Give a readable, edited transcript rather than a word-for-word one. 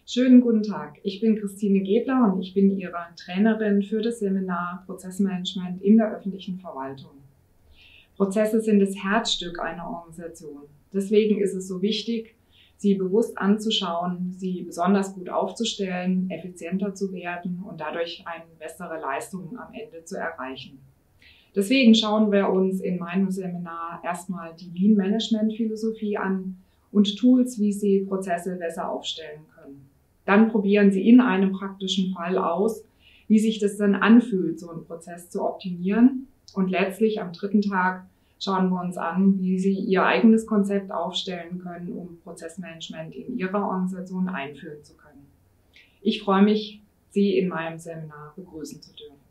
Schönen guten Tag, ich bin Christine Gebler und ich bin Ihre Trainerin für das Seminar Prozessmanagement in der öffentlichen Verwaltung. Prozesse sind das Herzstück einer Organisation. Deswegen ist es so wichtig, sie bewusst anzuschauen, sie besonders gut aufzustellen, effizienter zu werden und dadurch eine bessere Leistung am Ende zu erreichen. Deswegen schauen wir uns in meinem Seminar erstmal die Lean-Management-Philosophie an und Tools, wie Sie Prozesse besser aufstellen können. Dann probieren Sie in einem praktischen Fall aus, wie sich das dann anfühlt, so einen Prozess zu optimieren. Und letztlich am dritten Tag schauen wir uns an, wie Sie Ihr eigenes Konzept aufstellen können, um Prozessmanagement in Ihrer Organisation einführen zu können. Ich freue mich, Sie in meinem Seminar begrüßen zu dürfen.